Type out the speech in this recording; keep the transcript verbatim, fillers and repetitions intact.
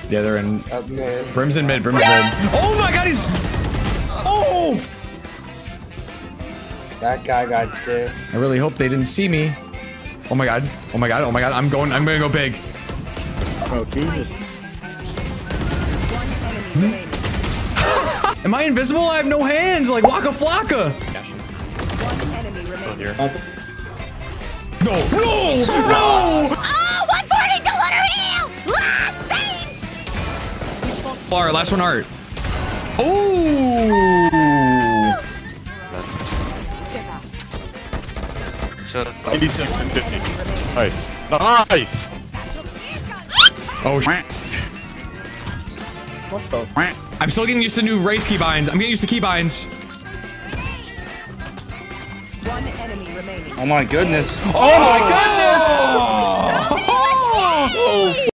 Yeah, they're in. Up mid. Brim's in mid. Brim's mid. Oh my god, he's. Oh! That guy got dick. I really hope they didn't see me. Oh my god. Oh my god. Oh my god. I'm going. I'm gonna go big. Oh Jesus. Am I invisible? I have no hands, like Waka Flocka. One enemy remaining. No, no, no! Oh, one forty to let her heal! Last stage! Art, last one, Art. Oh! eighty-six and fifty. Nice. Nice! Oh, sh What the? I'm still getting used to new race keybinds. I'm getting used to keybinds. One enemy remaining. Oh my goodness. Oh, my goodness! Oh.